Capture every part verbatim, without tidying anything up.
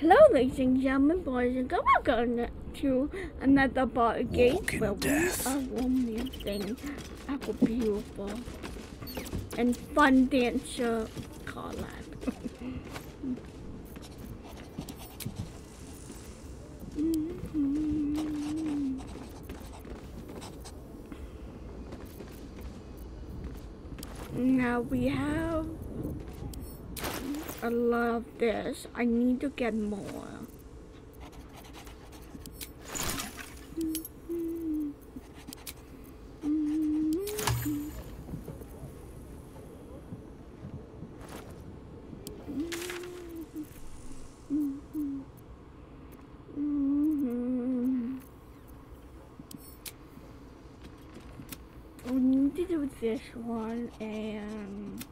Hello, ladies and gentlemen, boys and girls. Welcome to another bar game where death. we are romancing our beautiful and fun dancer collab. Mm-hmm. Now we have a lot of this. I need to get more. We need to do this one and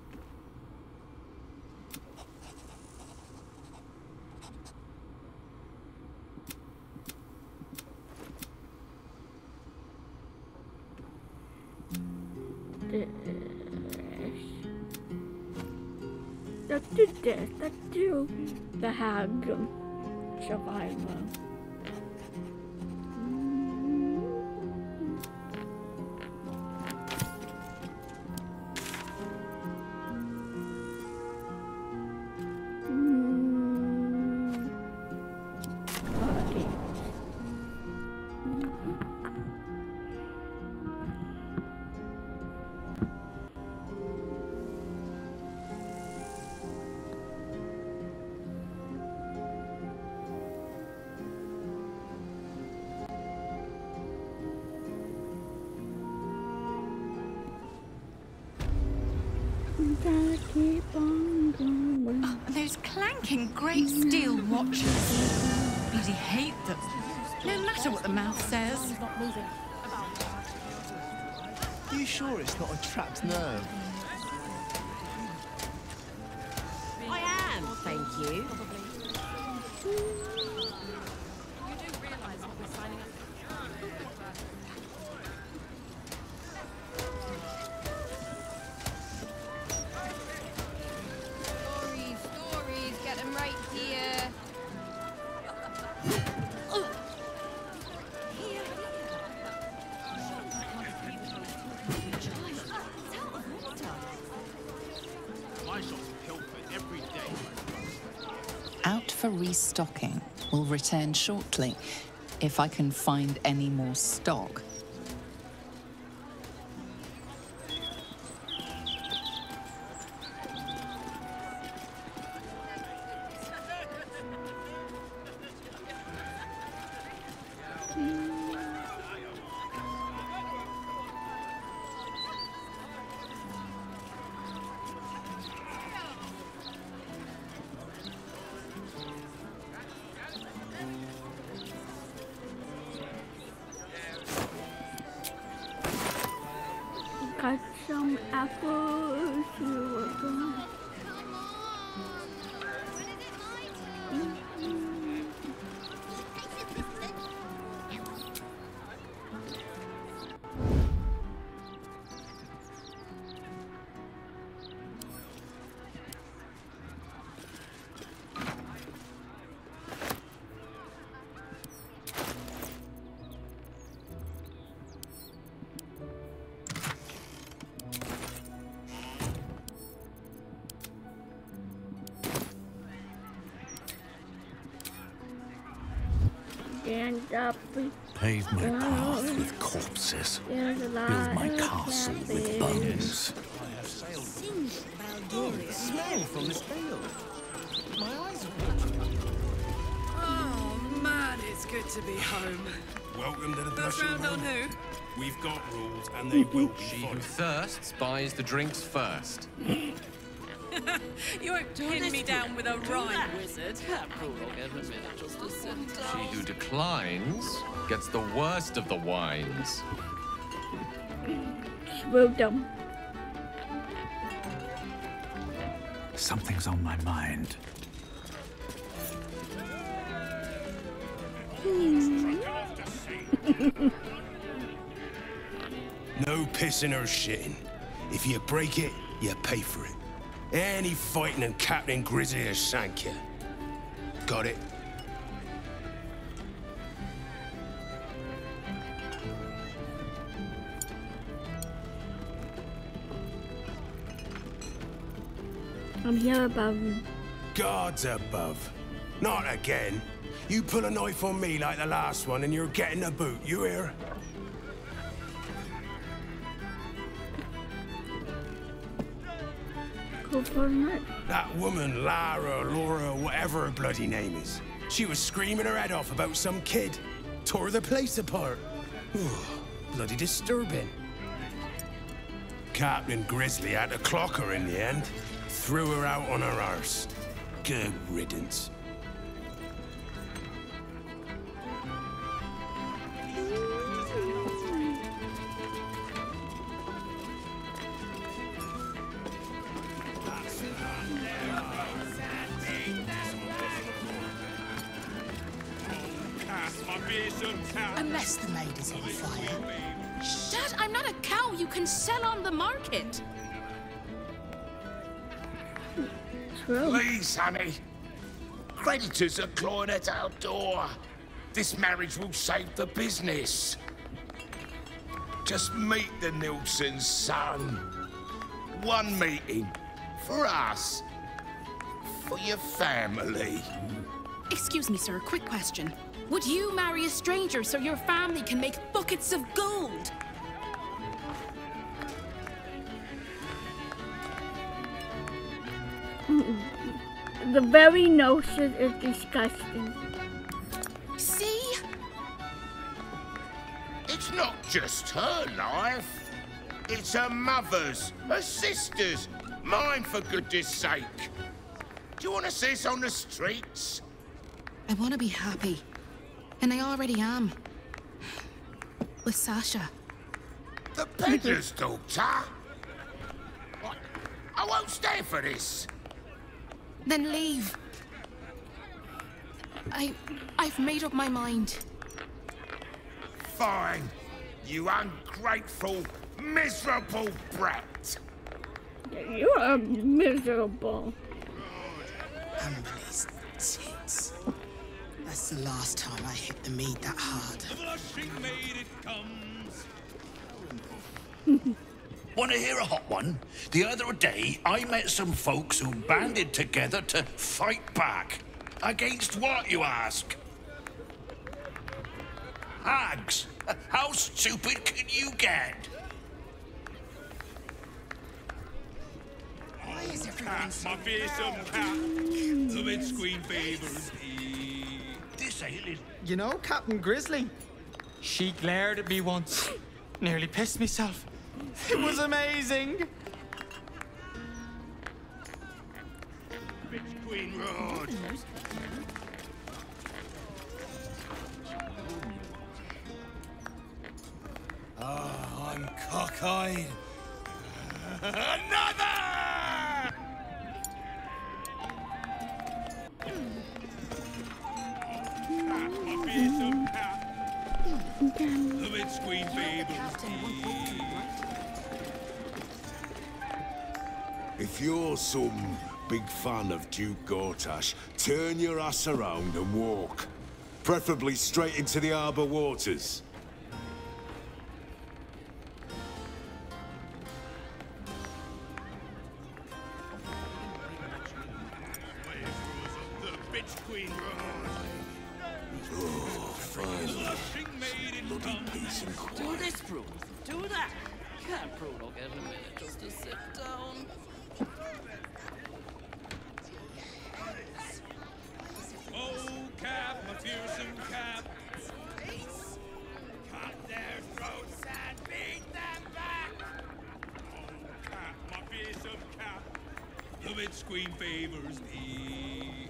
this. Let's do this. Let's do the hag survivor. Keep on going. Oh, those clanking great steel watches. Bloody hate them. No matter what the mouth says. Are you sure it's not a trapped nerve? I am, thank you. Out for restocking. Will return shortly, if I can find any more stock. Got some apples. Stand up. Pave my path with corpses. Build my castle with bones. Oh, the smell from this ale. My eyes are watering. Oh man, it's good to be home. Welcome to the First Blushing round on Room. who? We've got rules, and they will be She who followed. thirsts buys the drinks first. You won't pin me down with a rhyme, wizard. She who declines gets the worst of the wines. Well done. Something's on my mind. No pissing or shitting. If you break it, you pay for it. Any fighting and Captain Grizzly will shank you. Got it? I'm here above him. God's above. Not again. You pull a knife on me like the last one and you're getting a boot, you hear? Go for it. That woman, Lara, Laura, whatever her bloody name is. She was screaming her head off about some kid. Tore the place apart. Bloody disturbing. Captain Grizzly had to clock her in the end. Threw her out on her arse. Good riddance. Unless the maid is on fire. Dad, I'm not a cow you can sell on the market. True. Please, honey. Creditors are clawing at our door. This marriage will save the business. Just meet the Nilsson's son. One meeting. For us. For your family. Excuse me, sir, quick question. Would you marry a stranger so your family can make buckets of gold? The very notion is disgusting. See? It's not just her life. It's her mother's, her sister's, mine for goodness sake. Do you want to see us on the streets? I want to be happy. And I already am. With Sasha. The peddler's daughter? What? I won't stand for this. Then leave. I... I've made up my mind. Fine. You ungrateful, miserable brat. You are miserable. Amberley's tits. That's the last time I hit the meat that hard. The blushing maid it comes. Want to hear a hot one? The other day, I met some folks who banded together to fight back. Against what, you ask? Hags. How stupid can you get? Why is everyone Cat, so my fearsome cat. The Witch Queen favours me. This ain't it. You know, Captain Grizzly? She glared at me once. Nearly pissed myself. It was amazing. Witch Queen Road. Oh, I'm cockeyed. Another! Cat, my fearsome cat. The Witch Queen favours me. If you're some big fan of Duke Gortash, turn your ass around and walk. Preferably straight into the Arbor waters. The Witch Queen Road. Oh, finally. Blushing maid it Bloody comes. peace and quiet. Do this, Bruno. Do that. Can't Bruno get a minute just to sit down? Oh, Cap, my fearsome Cap. Cut their throats and beat them back. Oh, Cap, my fearsome Cap. The Witch Queen favours me.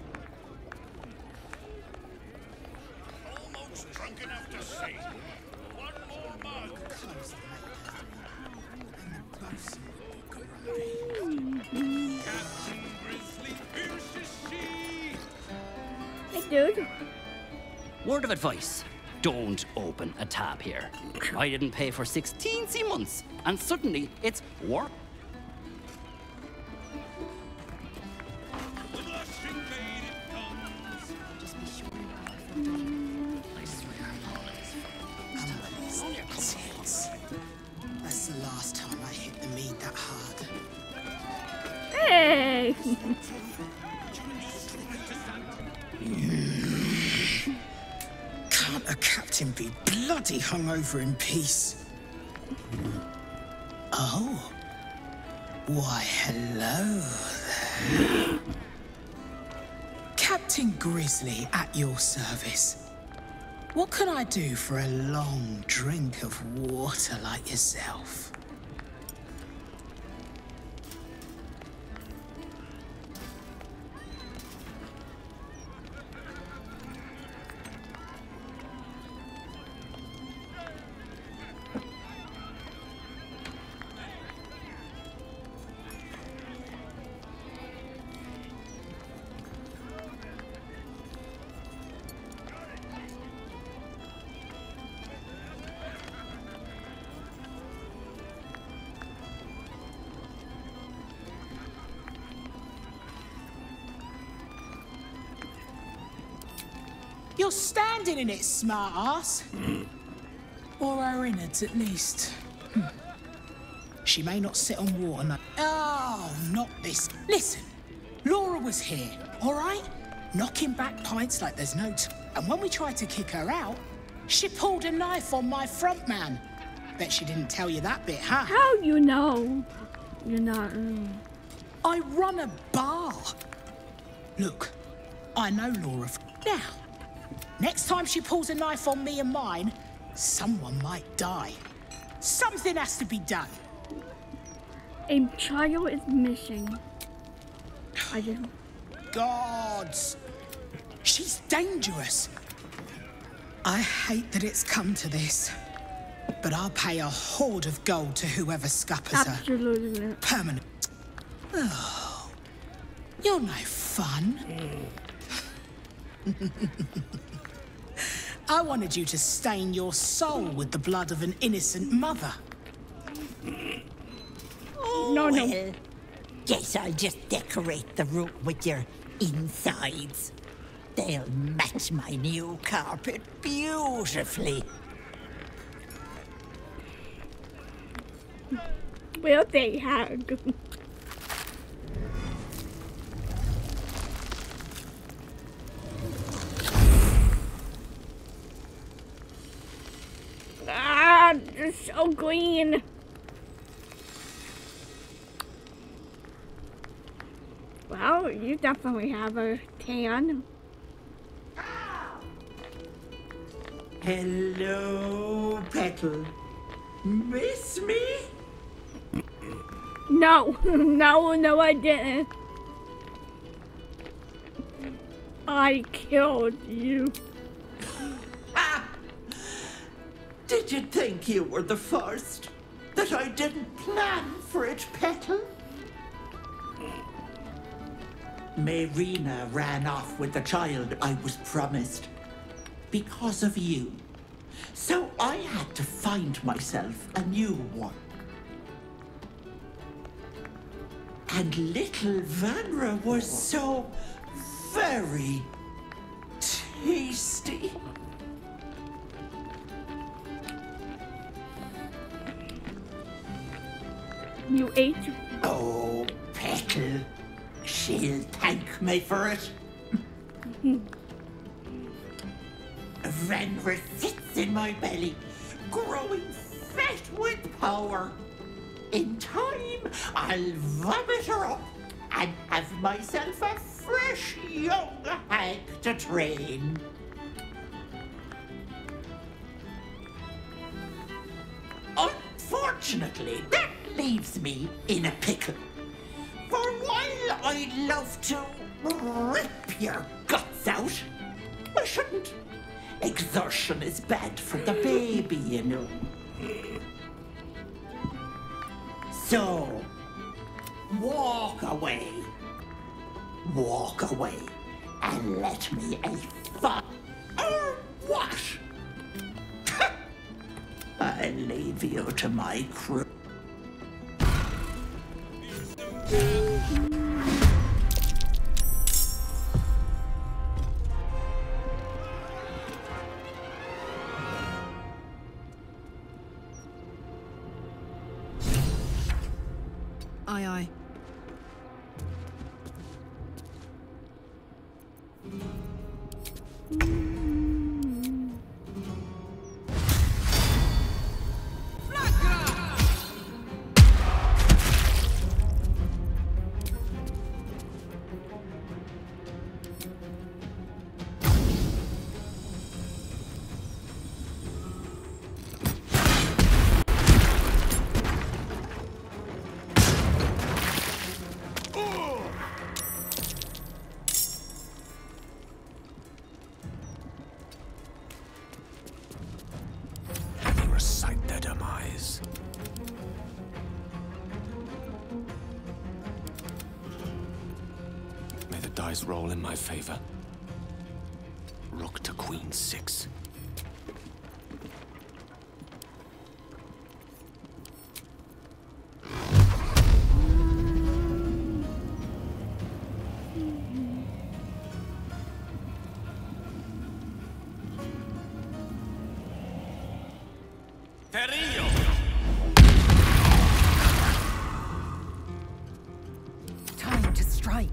Almost drunk enough to sing. One more mug. Captain Grizzly, fierce is she. Hey, dude. Word of advice. Don't open a tab here. I didn't pay for sixteen months, and suddenly it's work. The blushing maid it comes. Just be sure you're I swear. Amberley's tits. That's the last time I hit the meat that hard. Hey. Okay. Can't a captain be bloody hungover in peace? Oh. Why, hello there. Captain Grizzly at your service. What can I do for a long drink of water like yourself? You're standing in it, smart ass. Or her innards, at least. Hmm. She may not sit on water, no. Oh, not this. Listen, Laura was here, all right? Knocking back pints like there's no t- And when we tried to kick her out, she pulled a knife on my front man. Bet she didn't tell you that bit, huh? How you know? You're not... Mm. I run a bar. Look, I know Laura f- now. Next time she pulls a knife on me and mine, someone might die. Something has to be done. A child is missing. I just... Gods! She's dangerous. I hate that it's come to this, but I'll pay a hoard of gold to whoever scuppers her. Absolutely. Permanent. Oh, you're no fun. I wanted you to stain your soul with the blood of an innocent mother. Oh, no, no. Well, guess I'll just decorate the room with your insides. They'll match my new carpet beautifully. Well, they have. Ah, they're so green. Well, you definitely have a tan. Hello, Petal. Miss me? No, no, no, I didn't. I killed you. Did you think you were the first? That I didn't plan for it, Petal? Marina ran off with the child I was promised. Because of you. So I had to find myself a new one. And little Vanra was so very tasty. You ate? Oh, Petal. She'll thank me for it. Vanra sits in my belly, growing fat with power. In time, I'll vomit her up and have myself a fresh young hag to train. Unfortunately, that leaves me in a pickle. For while I love to rip your guts out, I shouldn't. Exertion is bad for the baby, you know. So, walk away. Walk away and let me a fuck. Or what? I'll leave you to my crew. Aye, aye. Recite their demise. May the dice roll in my favor. Rook to queen six. Time to strike.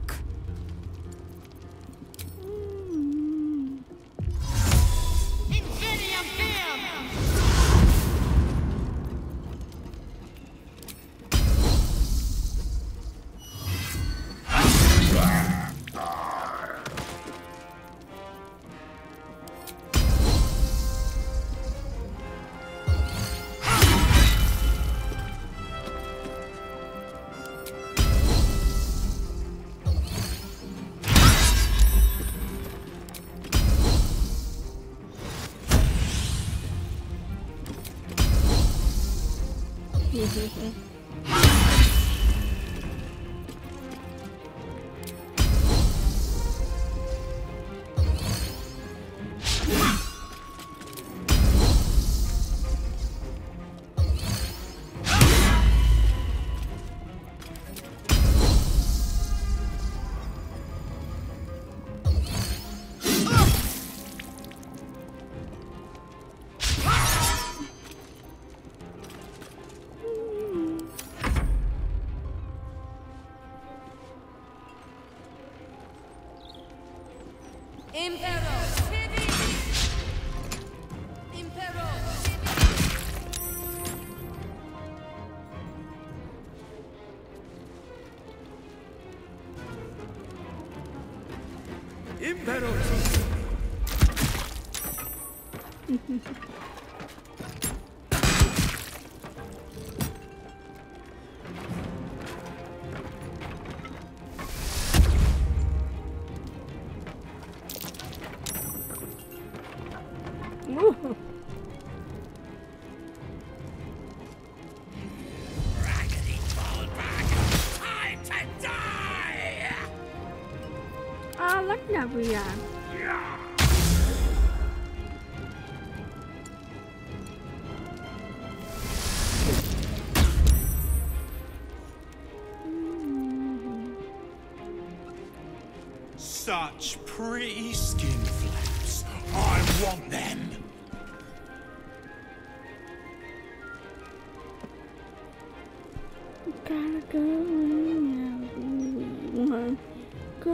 I like that we are. Such pretty skin flaps. I want them. Gotta go now. One go.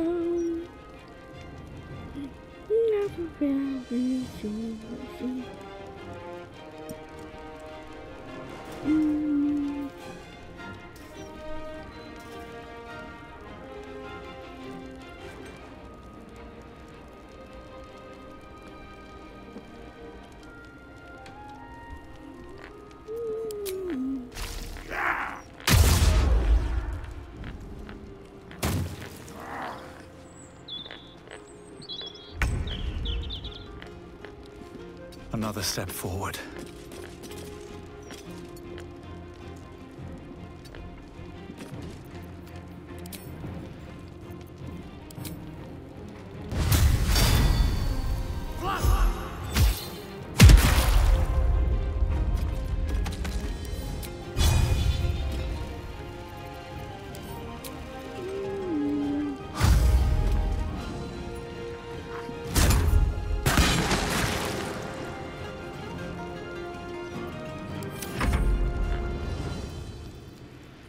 Never very soon. Mm. Another step forward.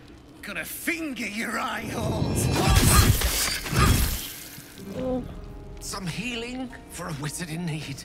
Gonna finger your eye holes. Oh. Some healing for a wizard in need.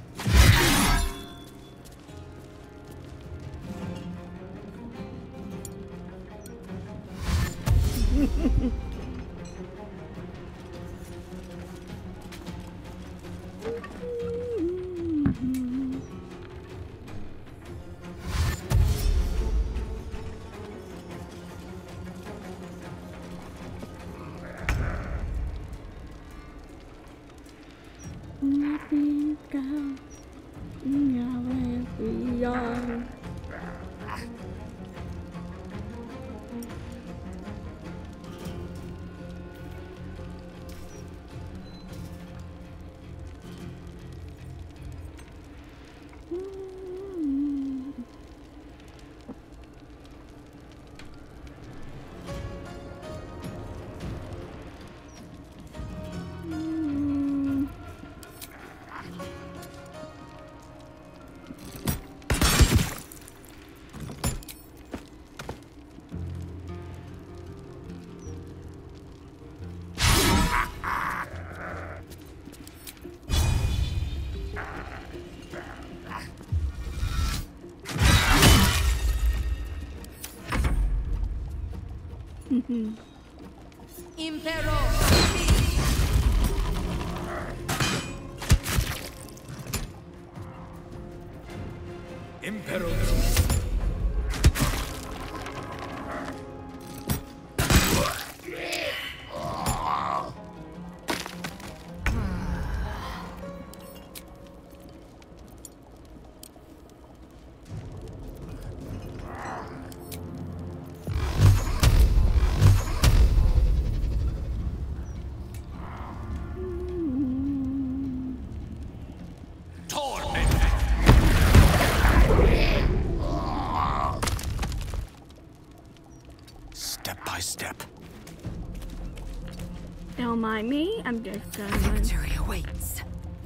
Let me go. Now we are. Impero. Impero. Step by step. Don't mind me, I'm just gonna. Victory awaits.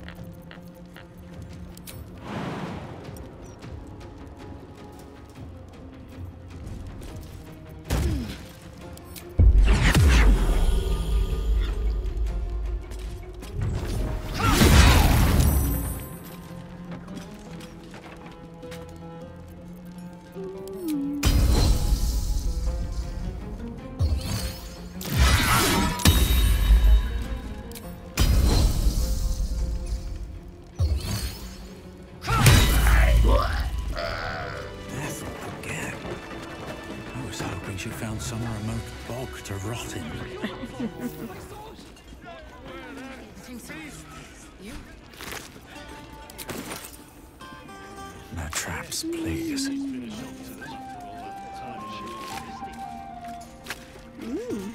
She found some remote bog to rot in. No traps, please. Mm.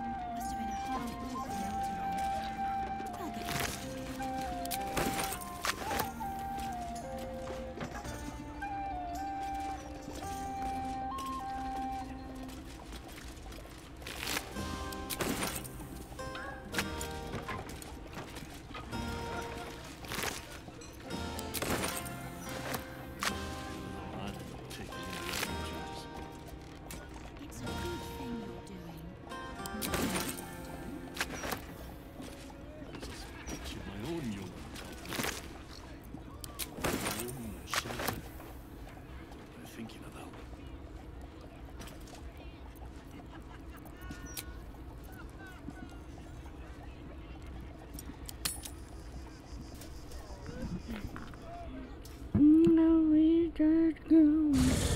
No, we just go,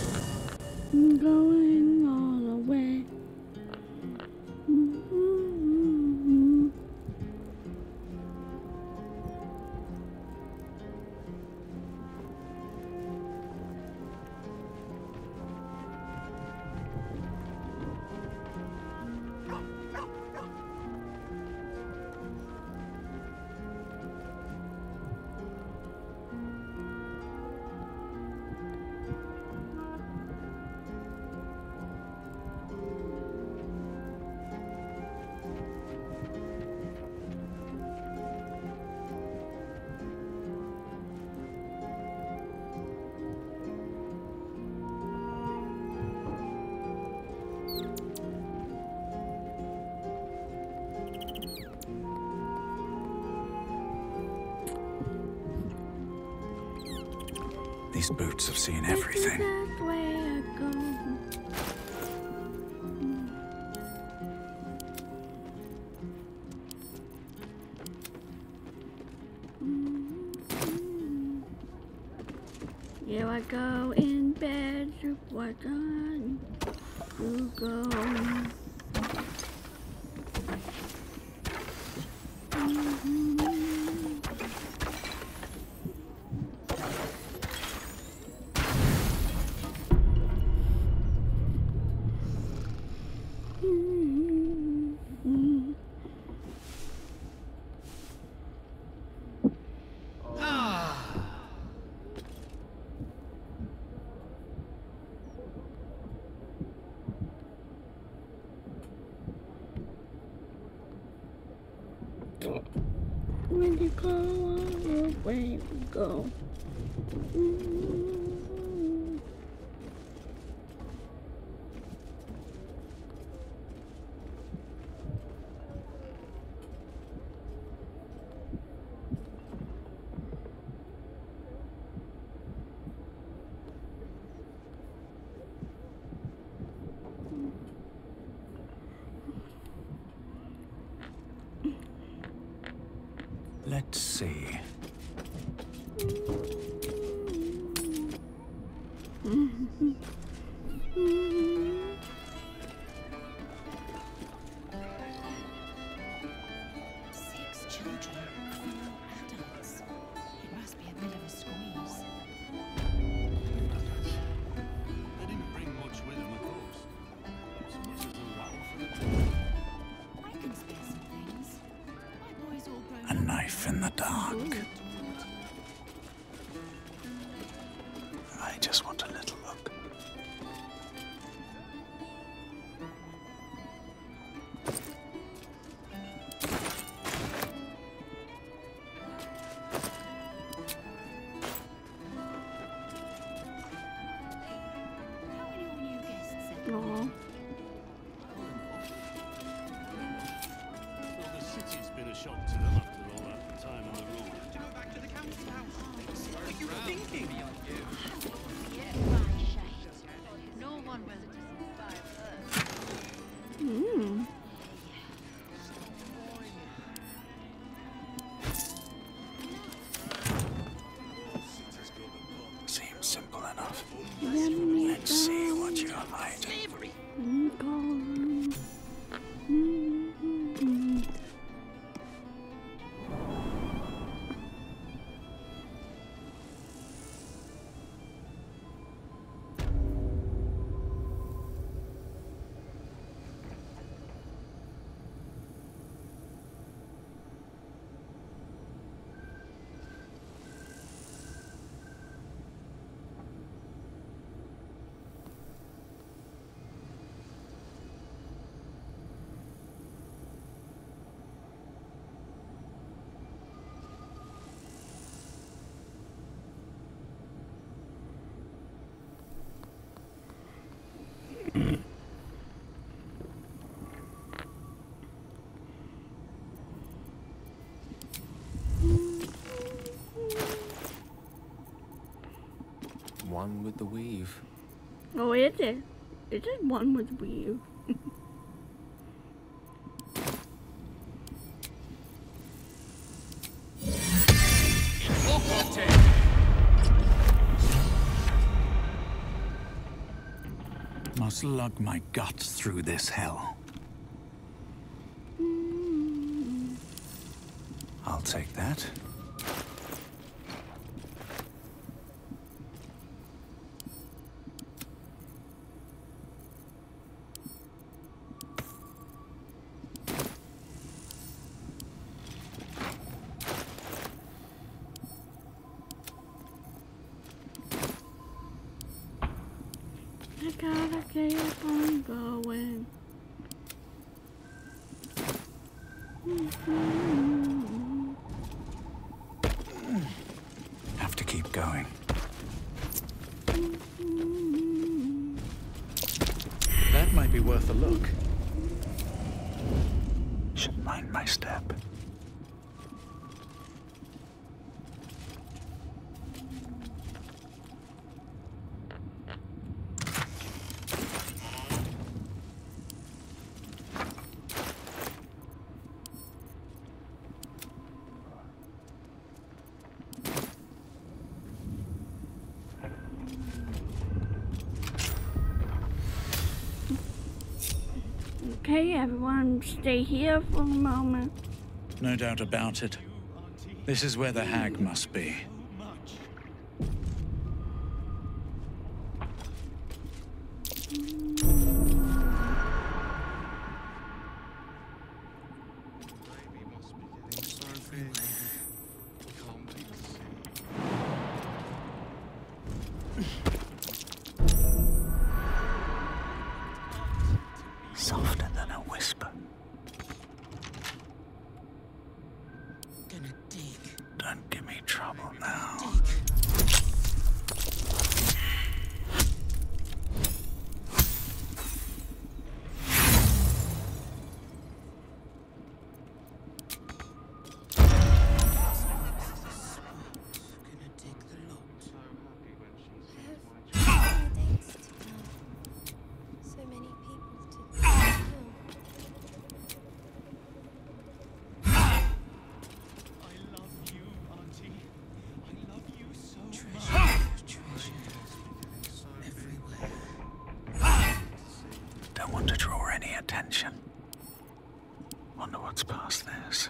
going all the way. Mm-hmm. These boots have seen everything. That's where I go. Here I go in bed, what on to go. When you go away, we go. Mm-hmm. Let's see. Six children, four adults. It must be a bit of a squeeze. They didn't bring much with them, of course. Not so much as a loaf. I can spare some things. My boys all grown A knife in the dark. I just want a little look. Aww. Well, the city's been a shock to them after all that time on the road. To go back to the council house. What are you thinking? No one will survive her. Mm. Seems simple enough. Yummy Let's see what you're hiding. Mm-hmm. Mm-hmm. One with the weave. Oh, is it? Is it one with weave? Must lug my guts through this hell. I'll take that. I gotta keep on going. Mm-hmm. Have to keep going. Mm-hmm. That might be worth a look. Should mind my step. Okay, everyone stay here for a moment. No doubt about it. This is where the hag must be. Softer than a whisper. Gonna dig. Don't give me trouble now. So many people to kill. Don't want to draw any attention. Wonder what's past this.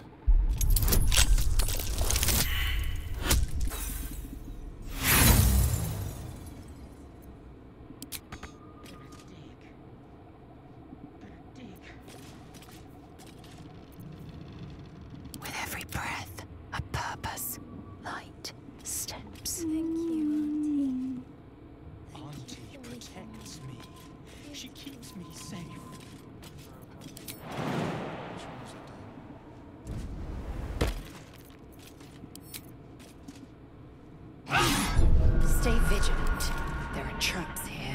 With every breath, a purpose, light, steps. Thank you, Auntie. Auntie protects me. She keeps me safe. Stay vigilant. There are traps here.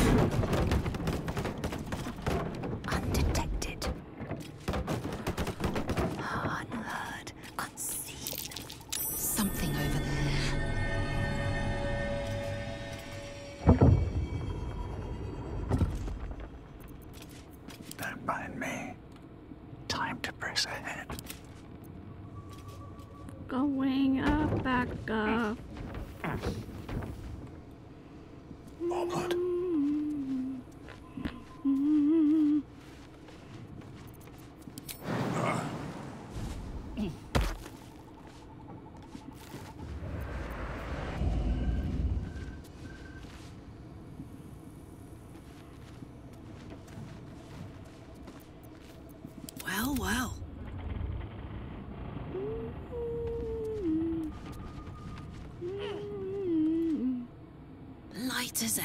Undetected. Unheard. Unseen. Something over there. Don't mind me. Time to press ahead. Going up, back up. Onward. Well, well. Light as air.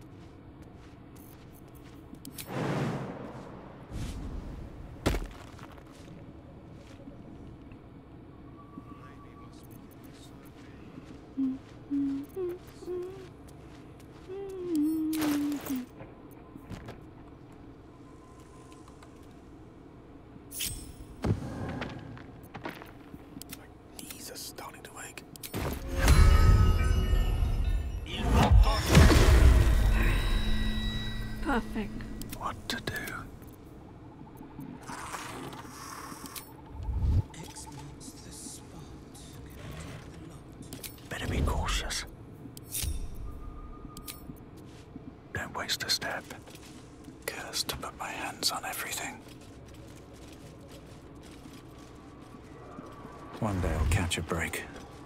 Knees are starting to ache. Perfect. What to do? X marks the spot. Better be cautious. Don't waste a step. Cursed to put my hands on everything. One day I'll catch a break.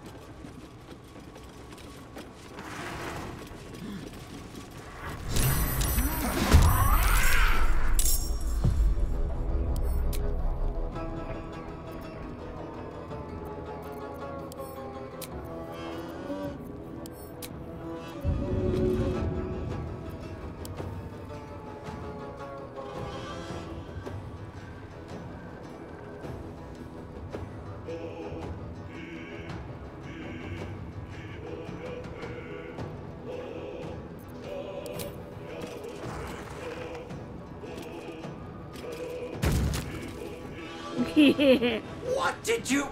What did you...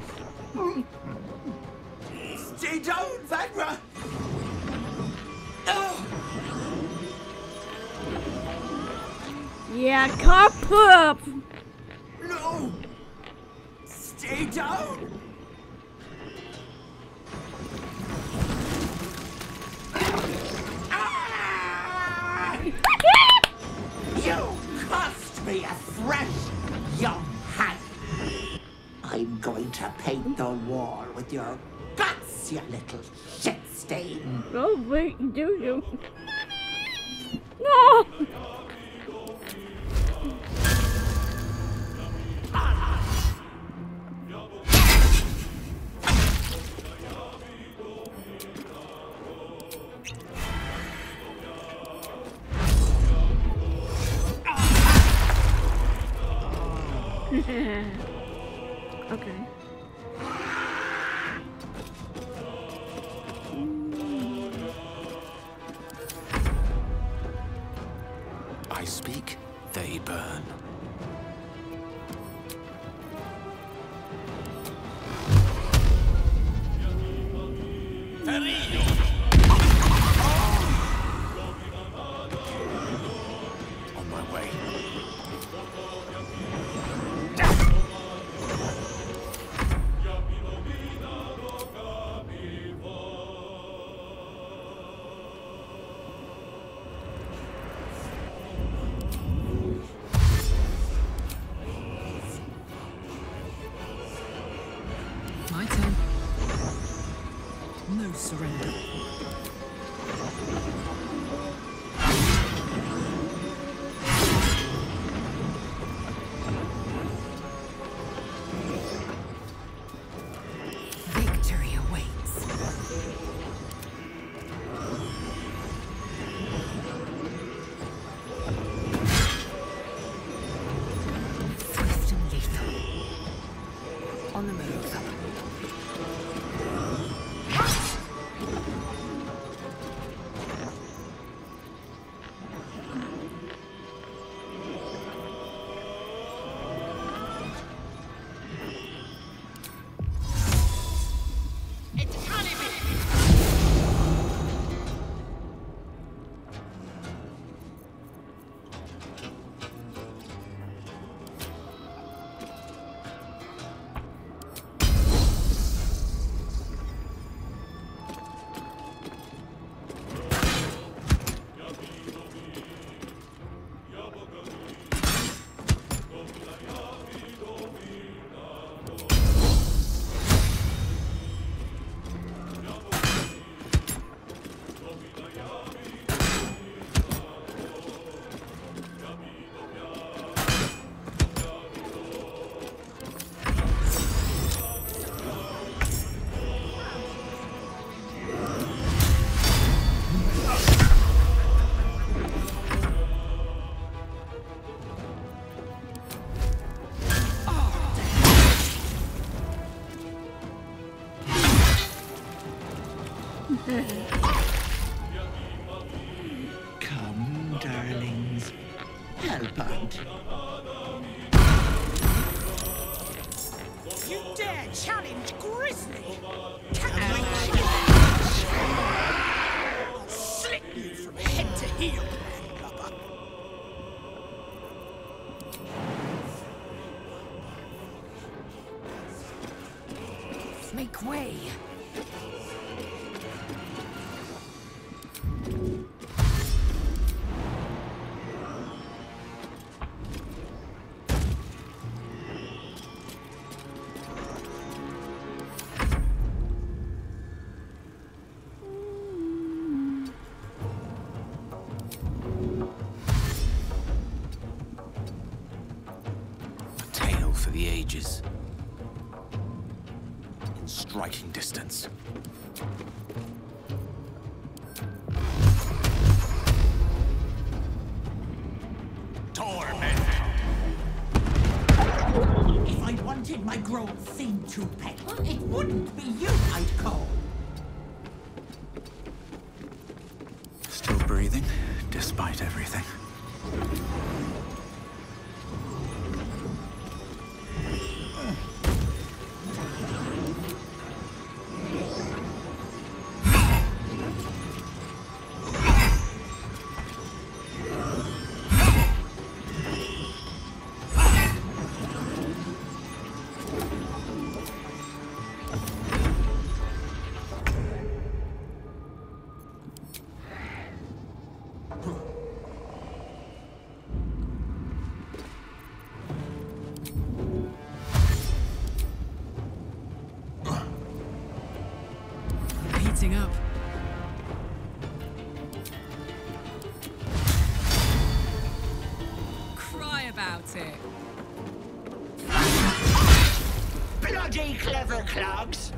Stay down, Vagra! Oh. Yeah, car poop! No! Stay down! Ah! You cost me a fresh young hand. I'm going to paint the wall with your guts, you little shit stain. Oh, wait, do you? No! Okay. I speak, they burn. On my way. My turn. No surrender. Victory awaits. Swift and lethal. On the move. Come, darlings. Help out. You dare challenge Grizzly? I'll slit you from head to heel, landlubber. Make way. A tale for the ages. In striking distance. Torment. If I wanted my grown thing to pet, it wouldn't be you I'd call. Still breathing, despite everything. Lighting up. Cry about it. Bloody clever clogs!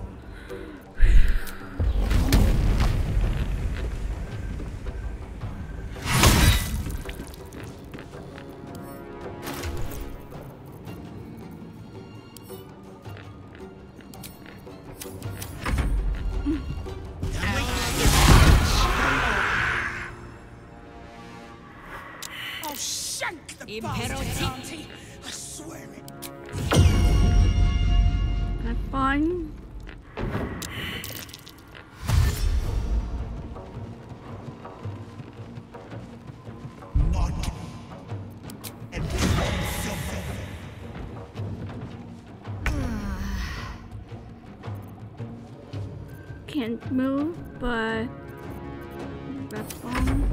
I'll shank the Impero bastard, Auntie. I swear it. That's fine. Can't move, but that's fine.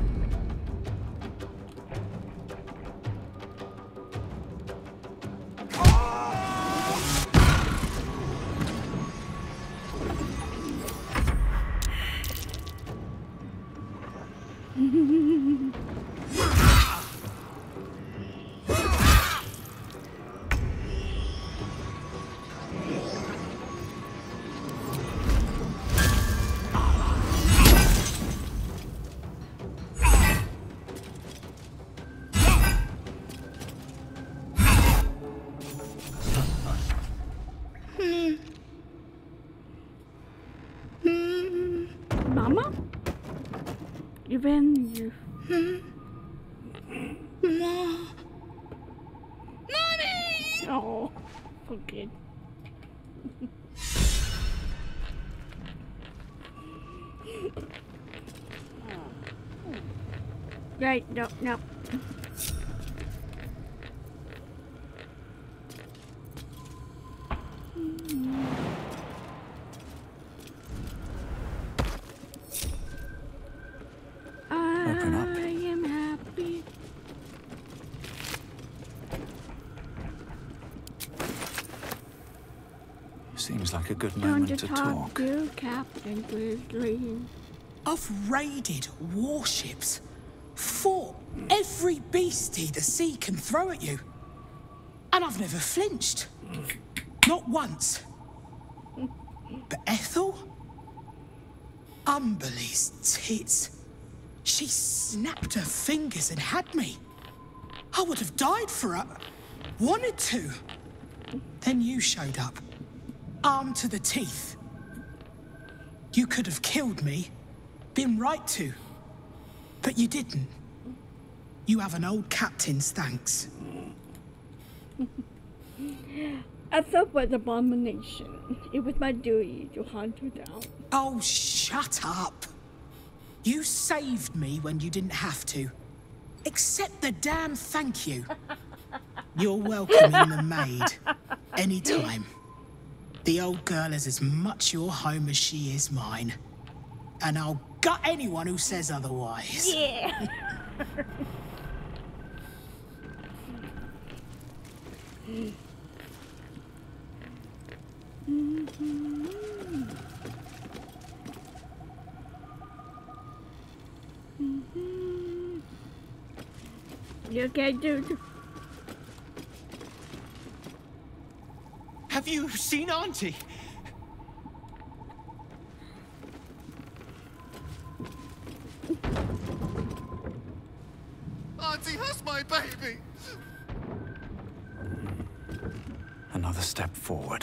Mama? Even you. Mom. Mommy! Oh, okay. Right, no, no. Open up. I am happy. Seems like a good Time moment to to talk talk. to Captain Grizzly. I've raided warships, fought every beastie the sea can throw at you, and I've never flinched. Not once. But Ethel? Umberly's tits. She snapped her fingers and had me. I would have died for her. Wanted to. Then you showed up. Armed to the teeth. You could have killed me. Been right to. But you didn't. You have an old captain's thanks. I thought was abomination. It was my duty to hunt her down. Oh, shut up. You saved me when you didn't have to. Accept the damn thank you. You're welcome in the maid. Anytime. The old girl is as much your home as she is mine. And I'll gut anyone who says otherwise. Yeah. You okay, dude? Have you seen Auntie? Auntie has my baby! Another step forward.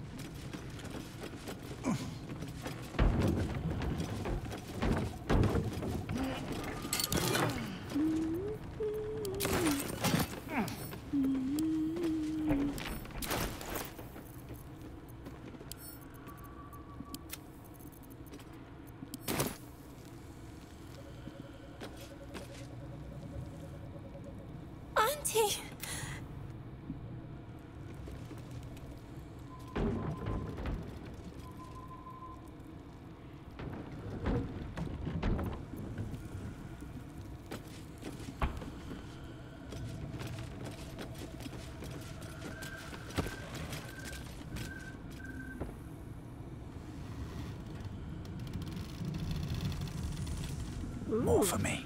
Auntie! More for me.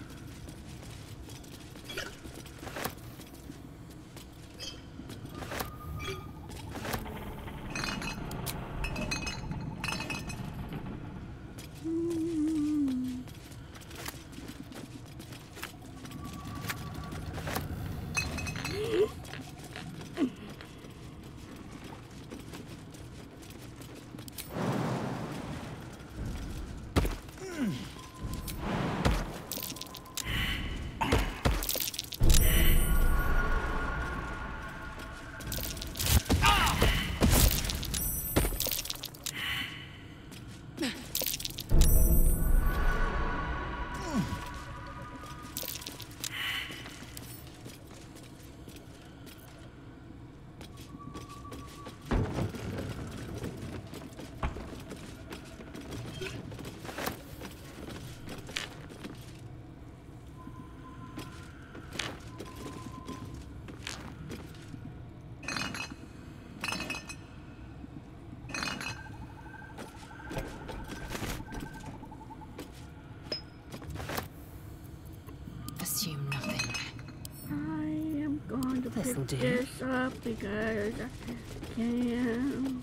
Assume nothing. I am going to Listen, pick dear. this up because I can.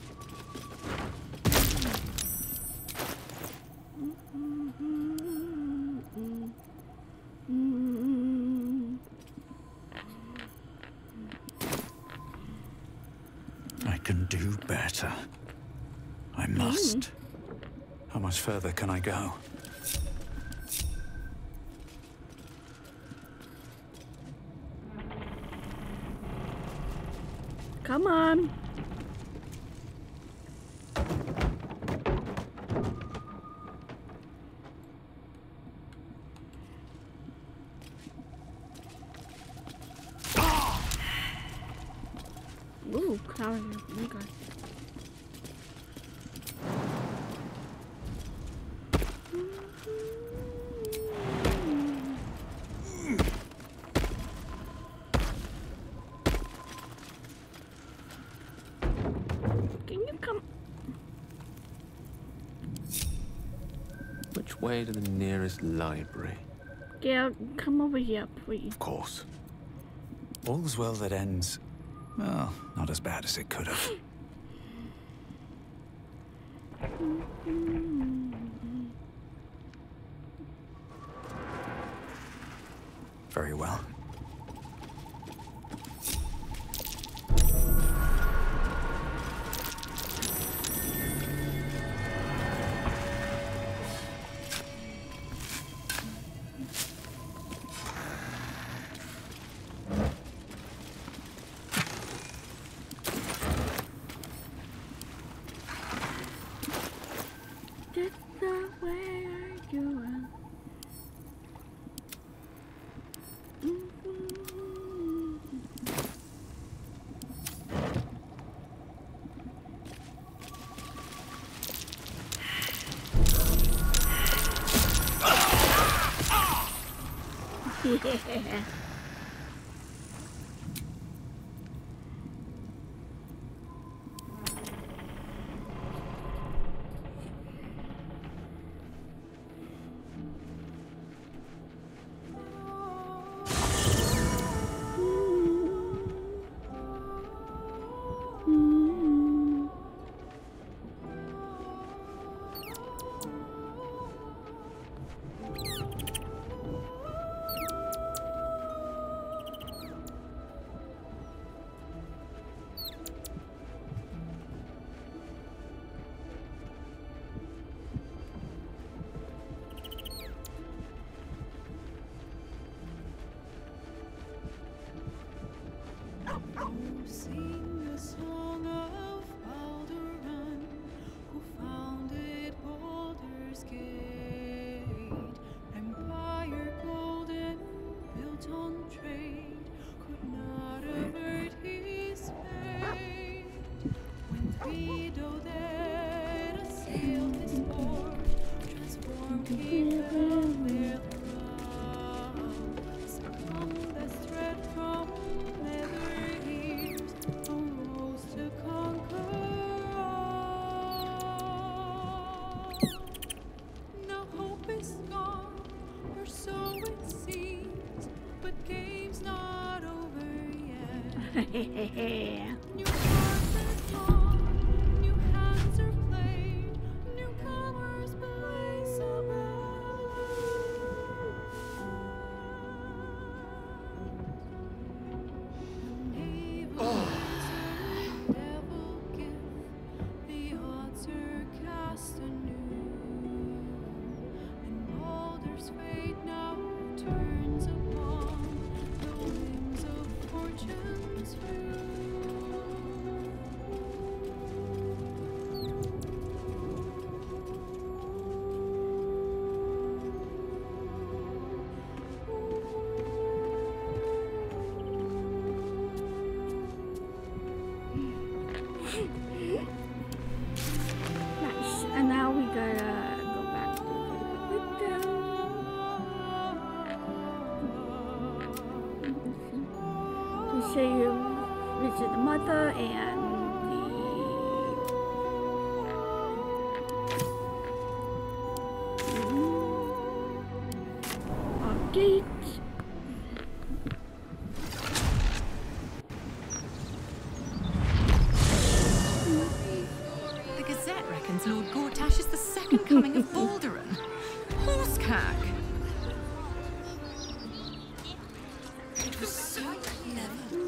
I can do better. I must. How much further can I go? Come on. Ooh, cloud. Oh my god. Can you come? Which way to the nearest library? Gail, come over here, please. Of course. All's well that ends, well, not as bad as it could have. Very well. Just the way you are. Yeah. Sing the song of Balduran, who founded Baldur's Gate. Empire golden, built on trade, could not avert his fate. When three Doded assailed his port, transformed he fell their thrall. Succumbed as thread from nether years, arose to conquer all. Now hope is gone, her soul Nice. And now we gotta go back to the window. To say you visit the mother and the our gate. Lord Gortash is the second coming of Balduran. Horsecack! It was so clever.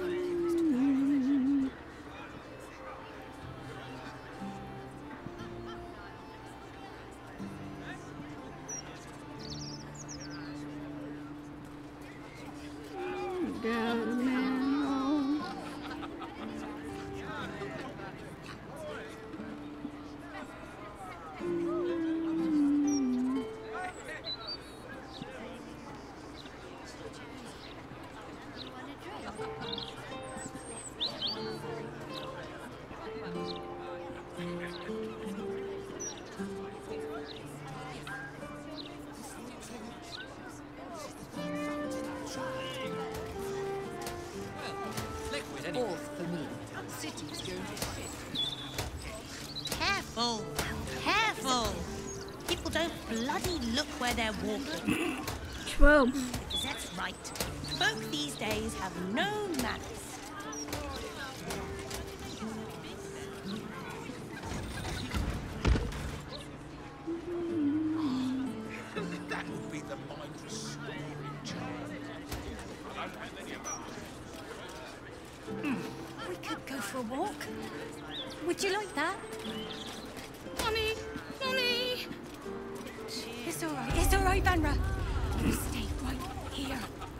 Careful, careful. People don't bloody look where they're walking. True. That's right. Folk these days have no manners. That would be the mind restoring charm. We could go for a walk. Would you like that? Mommy! Mommy! It's all right. It's all right, Vanra. You stay right here.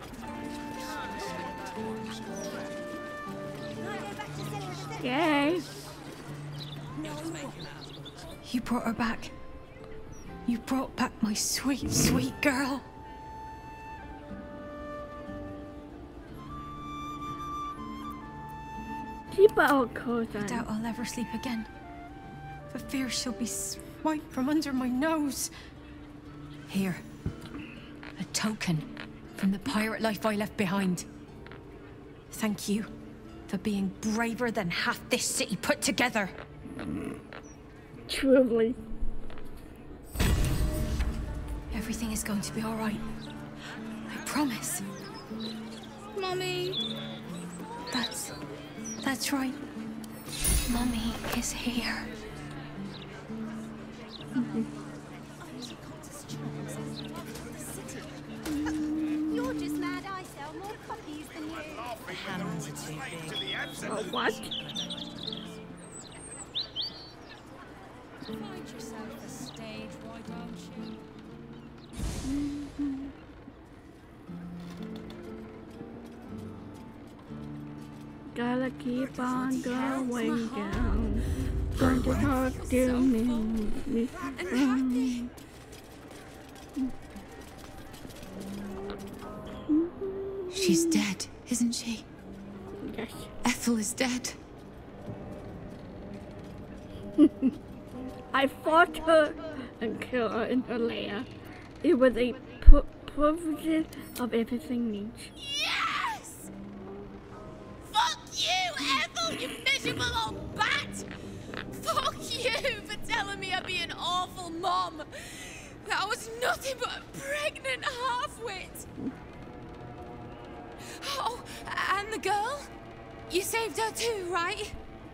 Yay. You brought her back. You brought back my sweet, sweet girl. Keep our clothes I on. doubt I'll ever sleep again. For fear she'll be swiped from under my nose. Here. A token from the pirate life I left behind. Thank you for being braver than half this city put together. Truly. Everything is going to be all right. I promise. Mommy! That's... that's right. Mummy is here. You're just mad I sell more puppies than you. The hands are too big. Oh, what? Find yourself a stage, why don't you? Gotta keep on going down. Going to talk to me. me. She's dead, isn't she? Yes. Ethel is dead. I fought her and killed her in her lair. It was a pu- privilege of everything needs. Yes! Fuck you, Ethel, you miserable old bat! Fuck you for telling me I'd be an awful mom. That I was nothing but a pregnant half-wit. Oh, and the girl? You saved her too, right?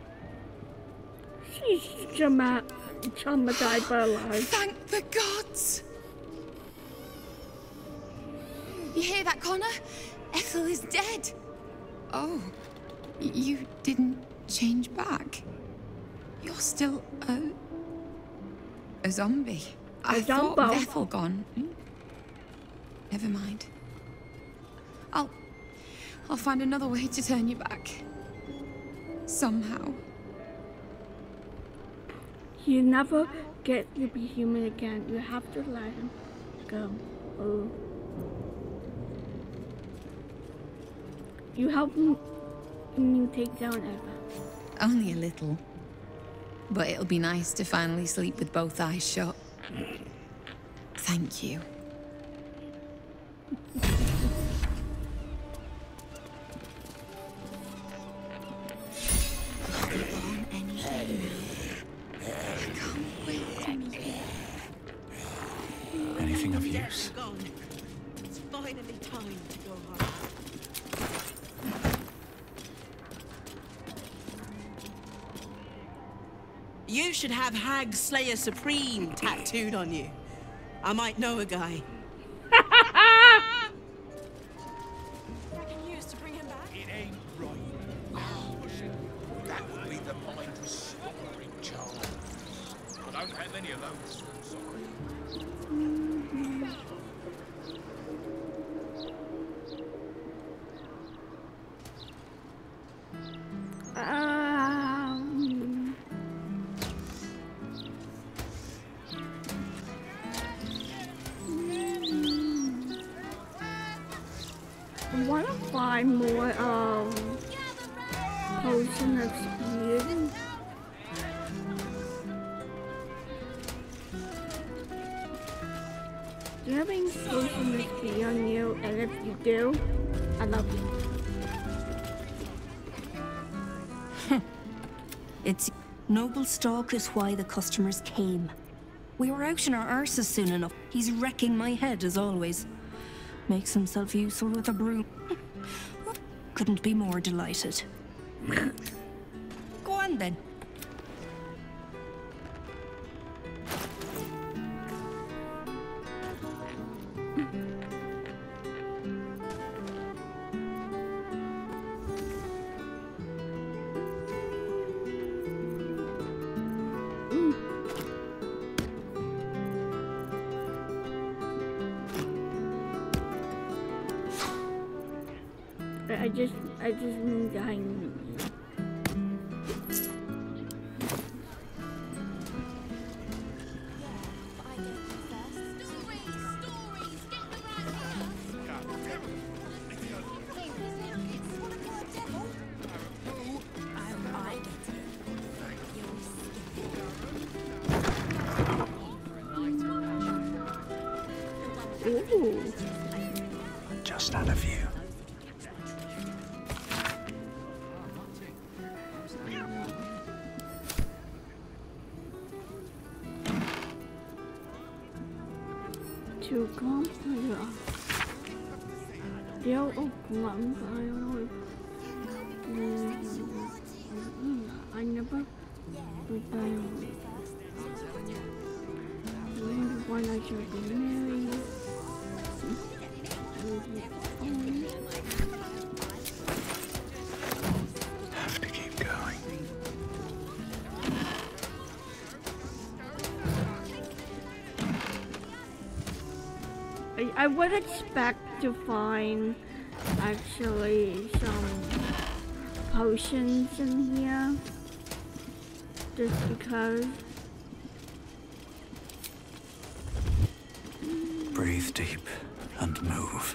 She's trauma traumatized by life. Thank the gods! You hear that, Connor? Ethel is dead. Oh, you didn't change back? You're still a... a zombie. I A thought zombo. Ethel gone. Hmm? Never mind. I'll... I'll find another way to turn you back. Somehow. You never get to be human again. You have to let him go. Oh. You help him you take down Eva. Only a little. But it'll be nice to finally sleep with both eyes shut. Thank you. Anything of use? It's finally time to go home. You should have Hag Slayer Supreme tattooed on you. I might know a guy. It ain't right. Oh, that would be the mind restoring charm. I don't have any of those. Sorry. Um, I want to find more um potion of speed. Do you have any potion of speed on you? And if you do, I love you. It's Noble Stalk is why the customers came. We were out in our arses soon enough. He's wrecking my head as always. Makes himself useful with a broom. Couldn't be more delighted. Go on then. I just, I just need to hang. Ooh. Just had a view. To come here. Still open I never would buy one I should be married. Have to keep going. I, I would expect to find actually some potions in here just because. Breathe deep and move.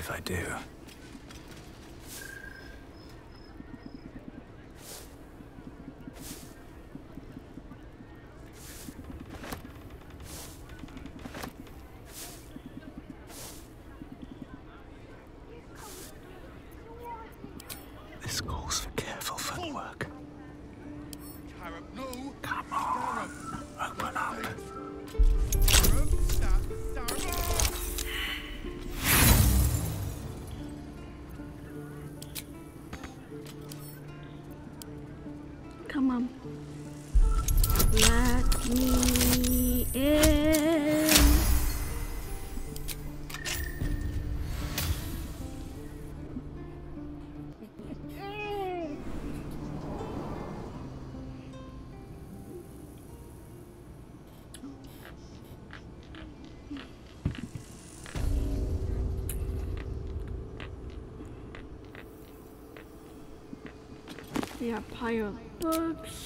if I do. This calls for careful footwork. Come on, open up. Come on. Let me in. Yeah, pile of books.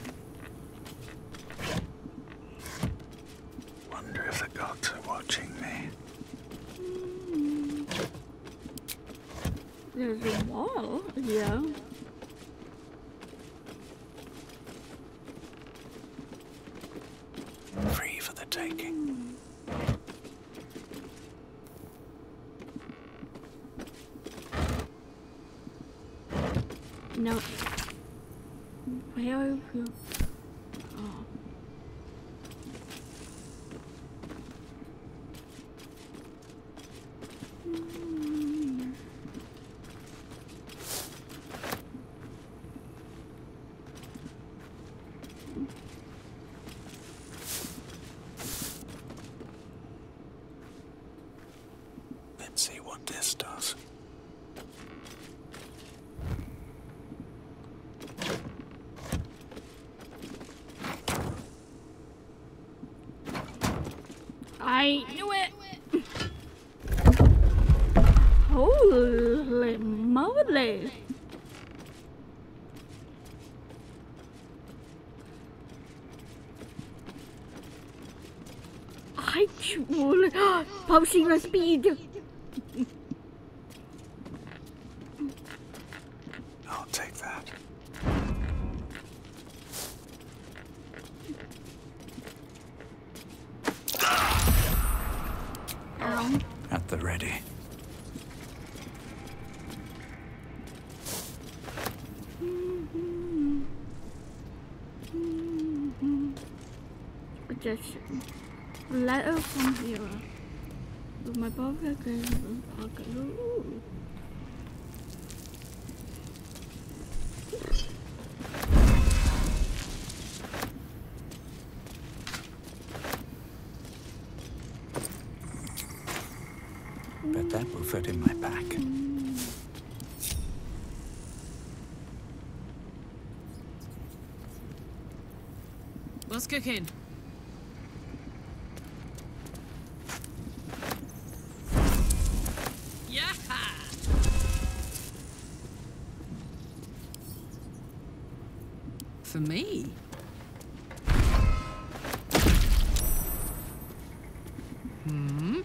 Wonder if the gods are watching me. Mm. There's a wall, yeah. Free for the taking. No. Where are you? Oh. Mm. Let's see what this does. I knew it! Holy moly! I truly posting my speed! I'll take that. Ow. At the ready. Mm-hmm. Mm-hmm. Just a letter from here. With my pocket and pocket. Ooh. Bet that will fit in my pack. What's cooking? Yeah. For me? Hmm?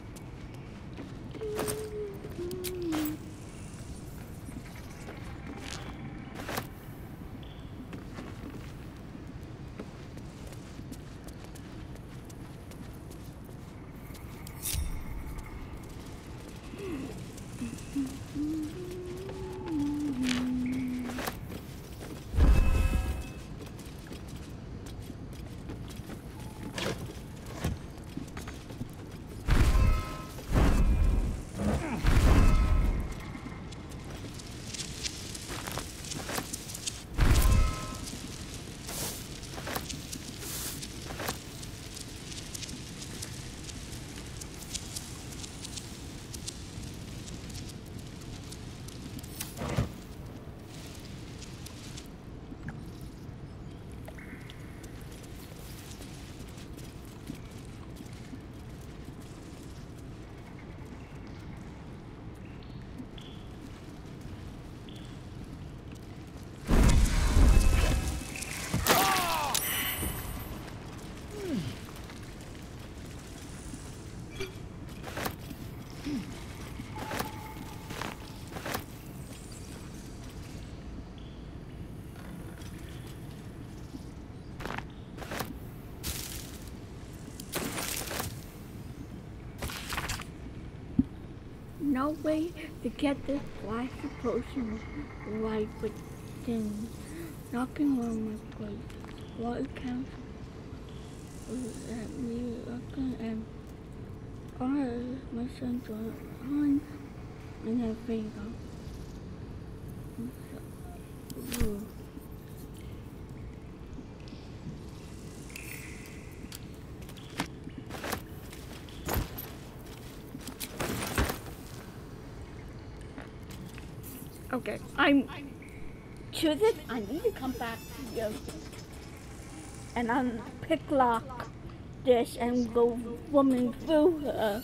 no way to get this flashy potion right within knocking on my place. What accounts at me looking and honor my son's on and then fade out. Ooh. Okay, I'm to this. I need to come back here and I'm pick lock this and go woman through her.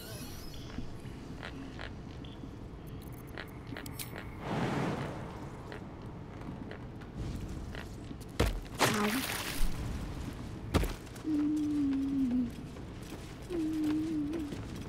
Ow. Mm. Mm.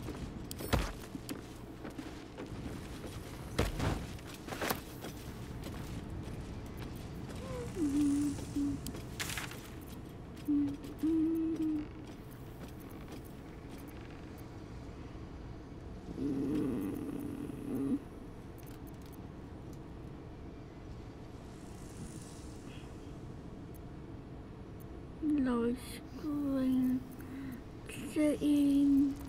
Low screen sitting.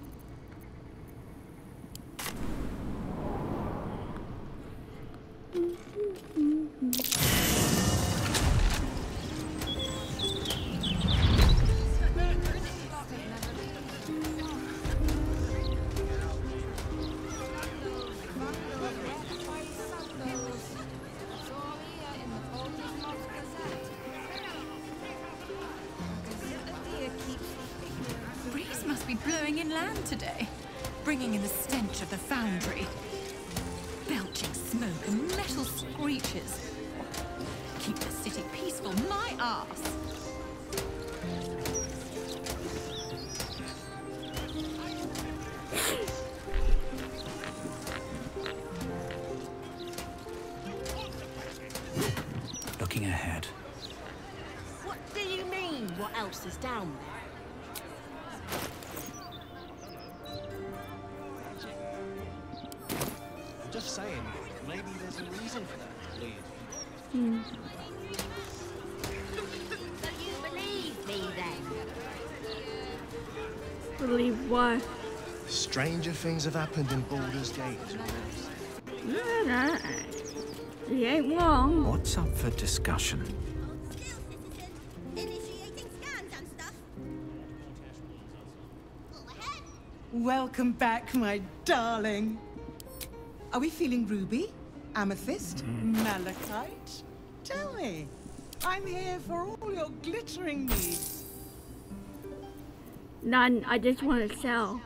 Breeze must be blowing inland today, bringing in the stench of the foundry. Belching smoke and metal screeches. Keep the city peaceful, my arse. Looking ahead. What do you mean, what else is down there? I'm just saying, maybe there's a reason for that lead. Hmm. So you believe me then? Believe what? Stranger things have happened in Baldur's Gate. No, no. You ain't wrong. What's up for discussion? Welcome back, my darling. Are we feeling ruby, amethyst, malachite? Tell me. I'm here for all your glittering needs. None. I just want to sell.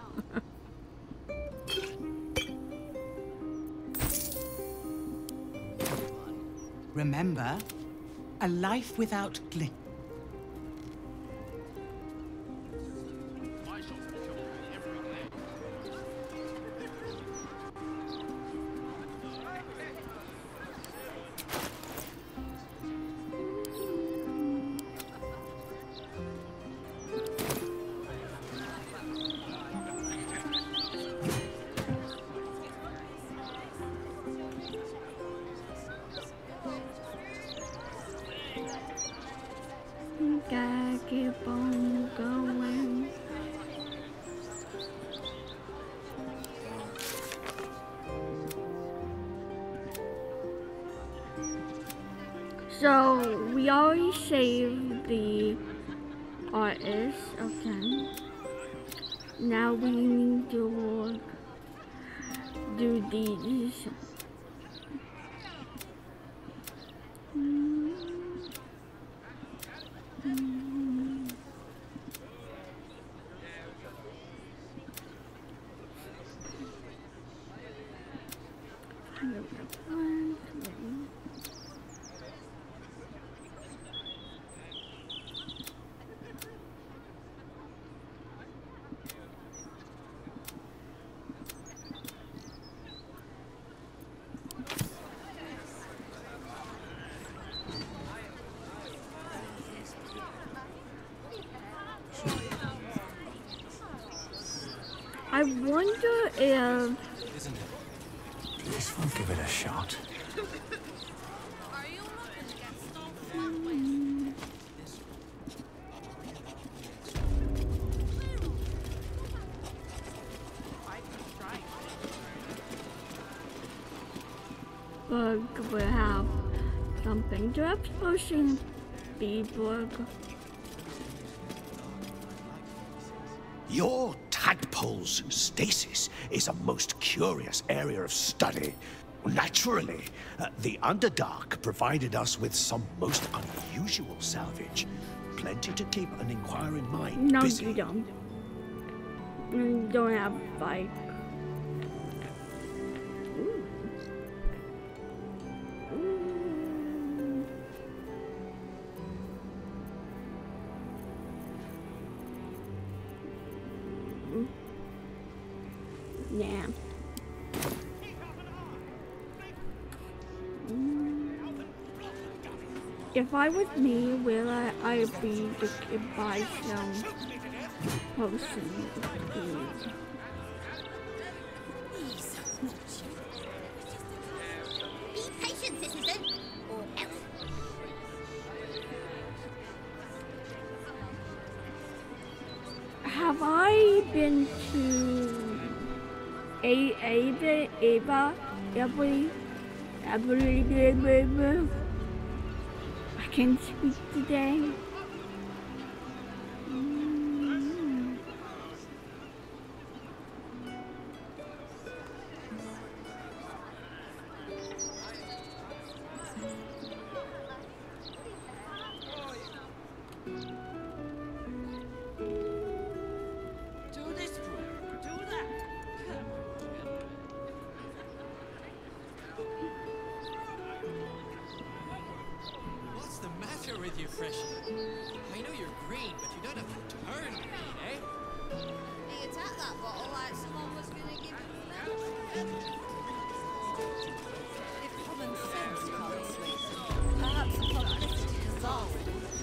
Remember, a life without glitter. Gotta keep on going. So we already saved the artist, okay. Now we need to do these. I wonder if Isn't it? This will give it a shot. Bug will have something to explosion. B bug. Your tadpole's stasis is a most curious area of study. Naturally, uh, the Underdark provided us with some most unusual salvage. Plenty to keep an inquiring mind No, busy. you don't. You don't have like. Ooh. Ooh. Ooh. Yeah. If I was me, will I, I'd be to buy some potions. Be patient, citizen, or else. Have I been to A Ava Ava every every every I can speak today. Mm. Do this, do that. What's the matter with you, Freshie? I know you're green, but you don't have to turn green, eh? He attacked that bottle like someone was gonna give him an If common sense can't swing, perhaps publicity dissolved.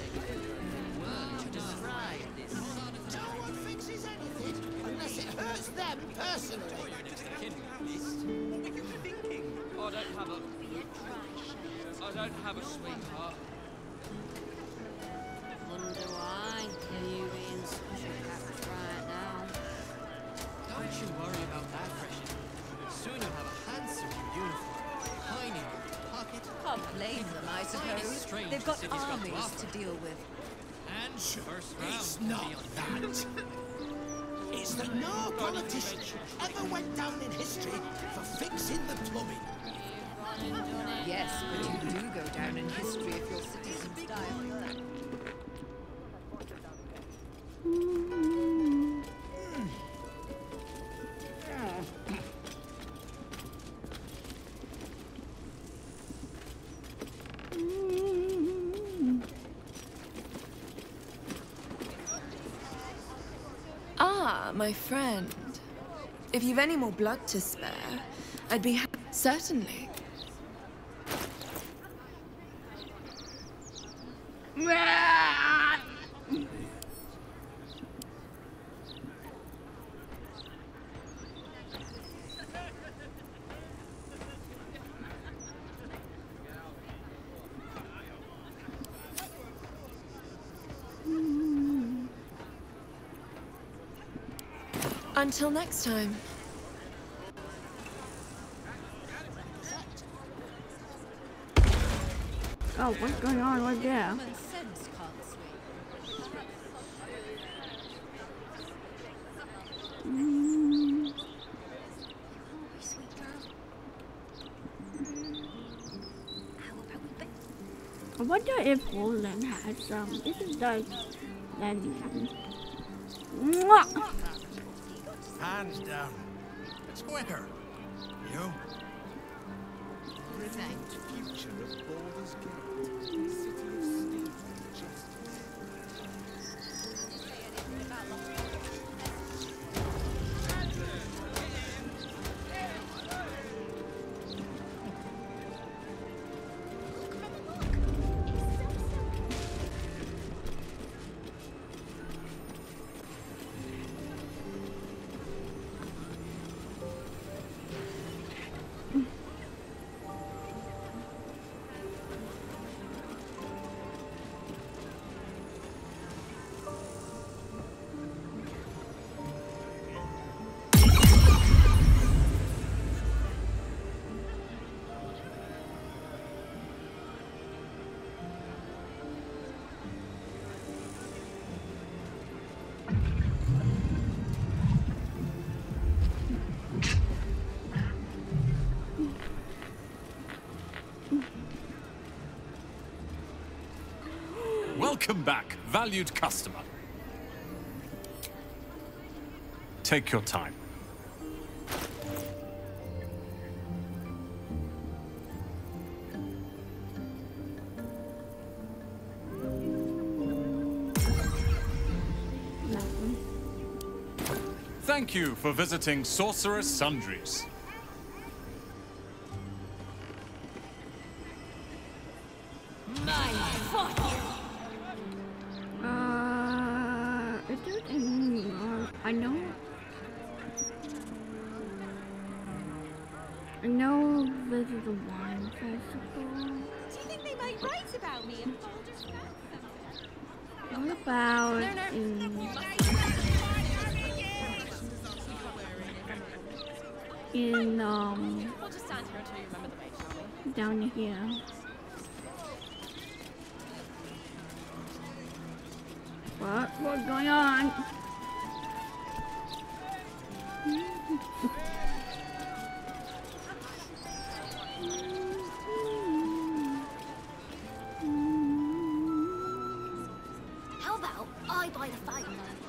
To describe this. No one fixes anything unless it hurts them personally. What were you thinking? I don't have a... I don't have a sweetheart. Wonder why you being such a cat right now. Don't you worry about that, Freshie. Soon you'll have a handsome new uniform, tiny little pocket. Can't blame them, I suppose. They've got armies to deal with. And first round. It's not that. It's that no politician ever went down in history for fixing the plumbing. Yes, but you do go down in history if your citizens die. Ah, my friend. If you've any more blood to spare, I'd be happy. Certainly. Until next time. Oh, what's going on right there? Common sense can't swing. Mm. I wonder if Roland has some. This is like, then. Mwah! Hands down. It's quicker. You? Brilliant future of Baldur's Gate. City of Steel and Justice. Mm. Welcome back, valued customer. Take your time. Thank you for visiting Sorcerer's Sundries. Uh, is there any more? I know. I know this is a wine festival. Do you think they might write about me in Baldur's Gate? What about No, no. in, in um We'll just stand here until you remember the way, shall we? down here? What? What's going on? How about I buy the fight?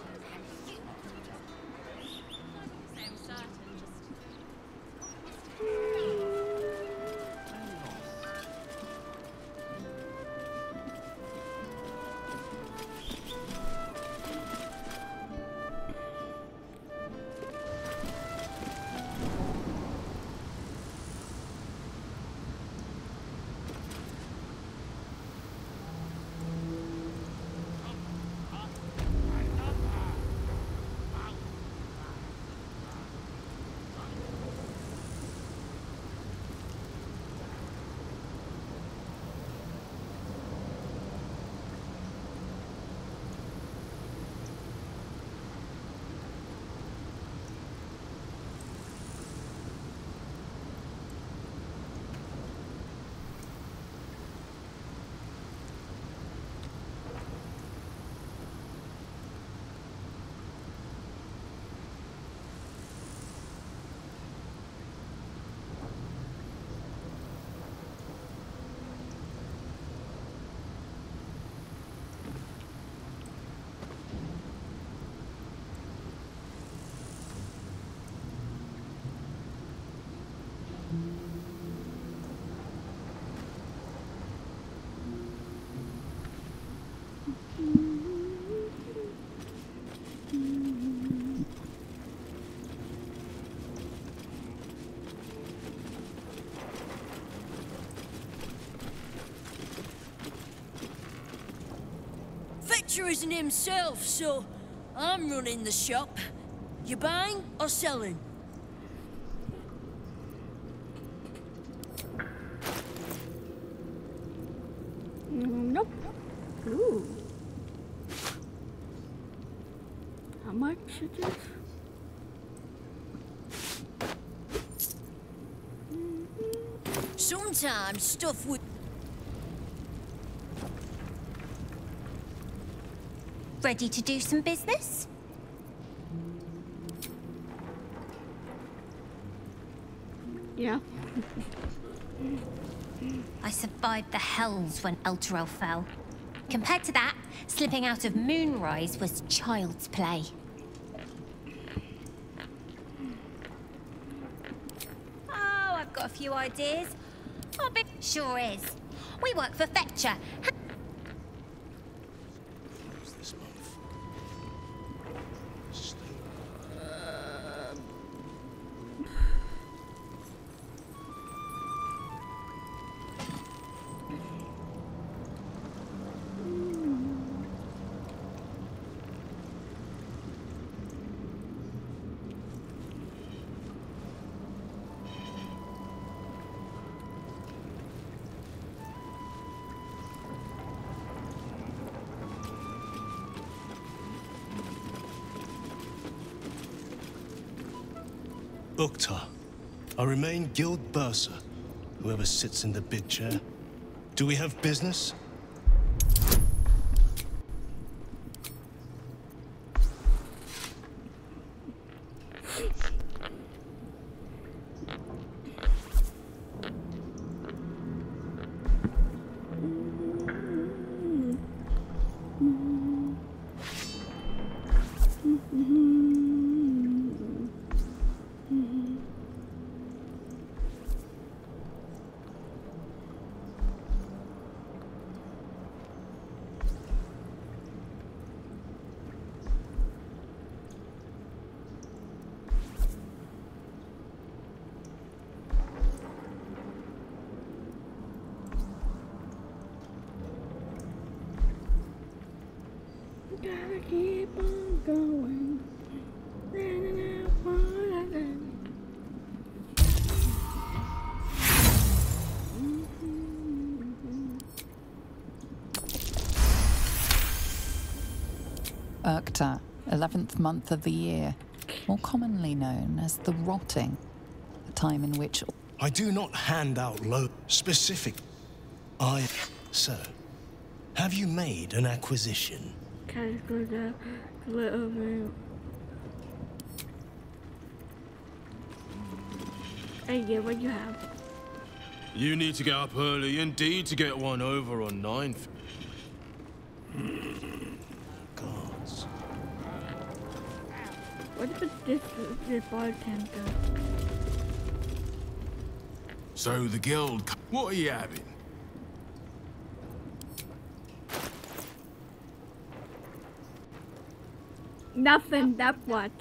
Victor isn't himself, so I'm running the shop. You buying or selling? Nope. Ooh. How much is this? Sometimes stuff would... Ready to do some business? Yeah. I survived the hells when Elturel fell. Compared to that, slipping out of Moonrise was child's play. Oh, I've got a few ideas. I'll be... Sure is. We work for Fetcher. Uktar. I remain Guild Bursar, whoever sits in the big chair. Do we have business? going. Urkta, eleventh month of the year, more commonly known as the Rotting, a time in which... I do not hand out low specific. I... So, have you made an acquisition? Can I go down a little bit? Hey, yeah, what you have? You need to get up early indeed to get one over on ninth. Gods. What about this, this bartender? So the guild... What are you having? Nothing, that's what.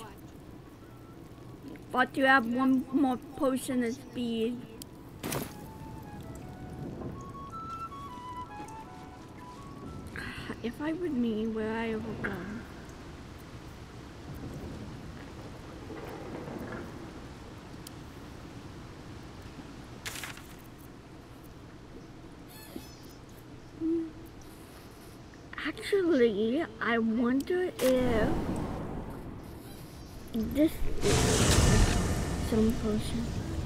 But you have one more potion of speed. If I would me, where I ever go? Actually, I wonder if this is some potion.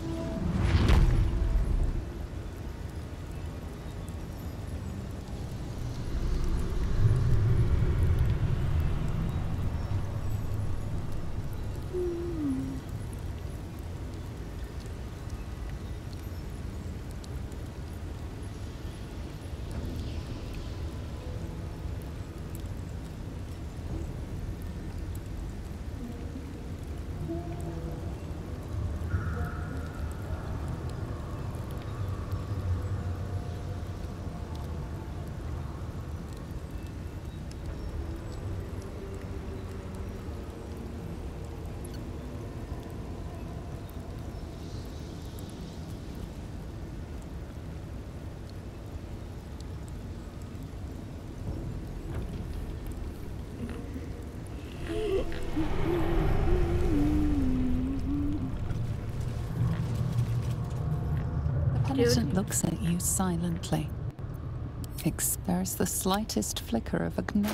The penitent looks at you silently. Bears the slightest flicker of a gnaw.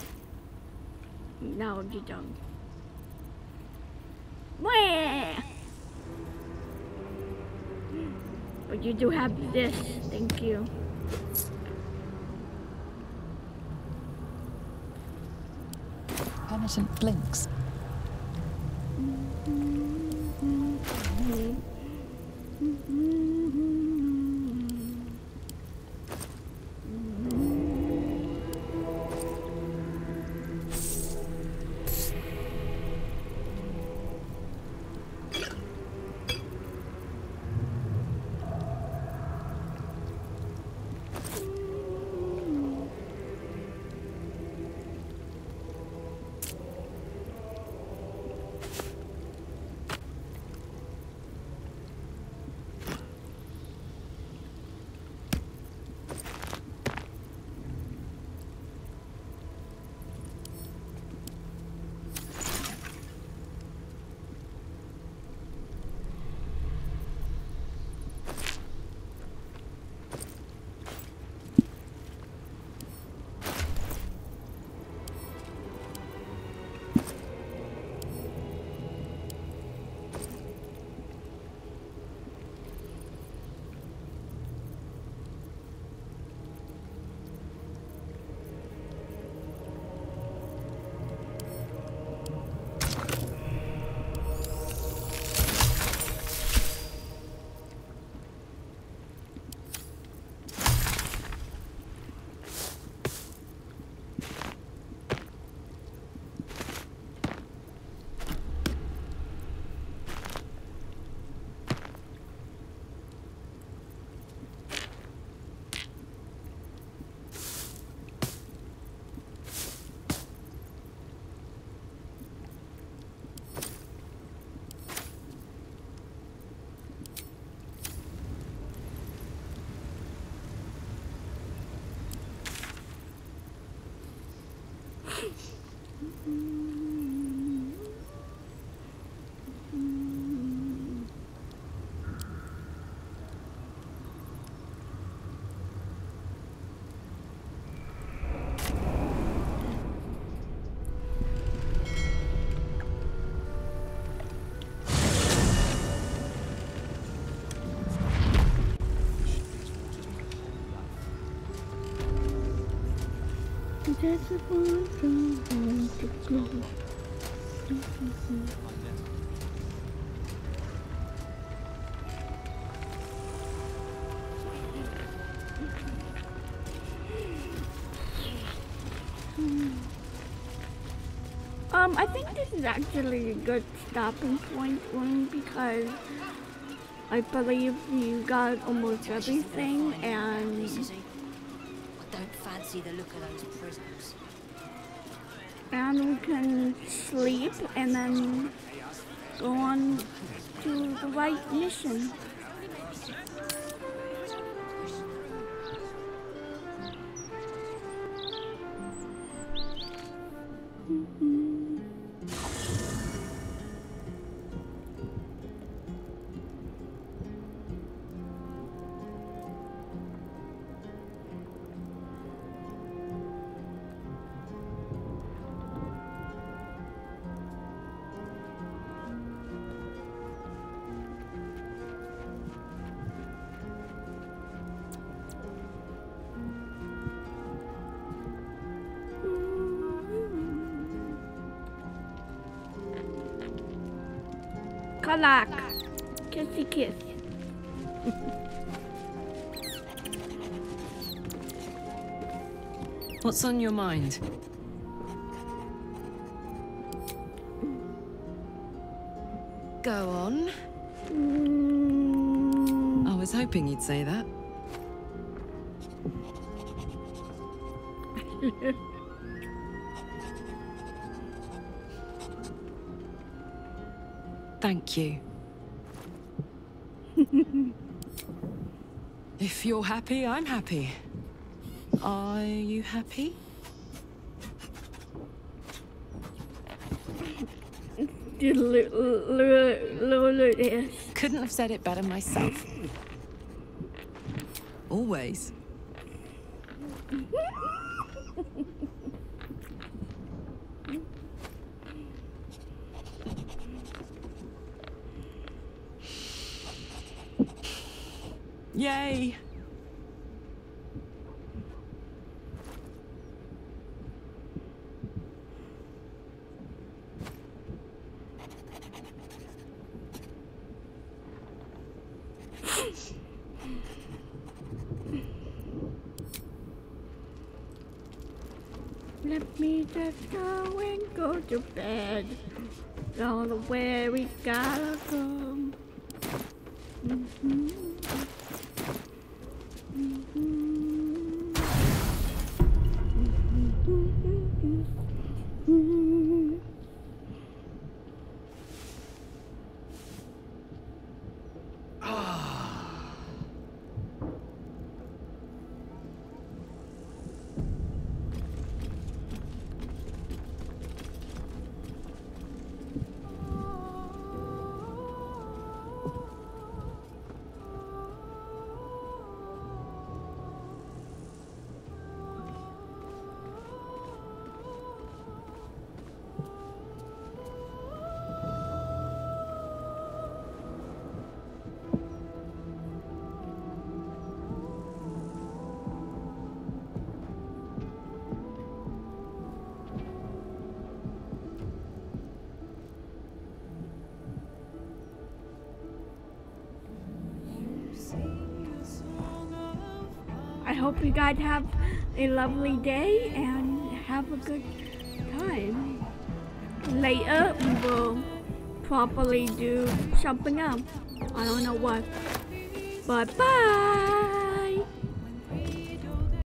No, you don't. Wah! But you do have this, thank you. Penitent blinks. There's a one from home to go. Um, I think this is actually a good stopping point one because I believe you got almost everything and I don't fancy the look of those prisoners. and we can sleep and then go on to the right mission. Kalak. Kissy kiss. What's on your mind? Go on. Mm. I was hoping you'd say that. Thank you. If you're happy, I'm happy. Are you happy? Couldn't have said it better myself. Always. Yay! Let me just go and go to bed. Don't know where we gotta go. Mm-hmm. I hope you guys have a lovely day and have a good time. Later, we will probably do something else. I don't know what. But bye!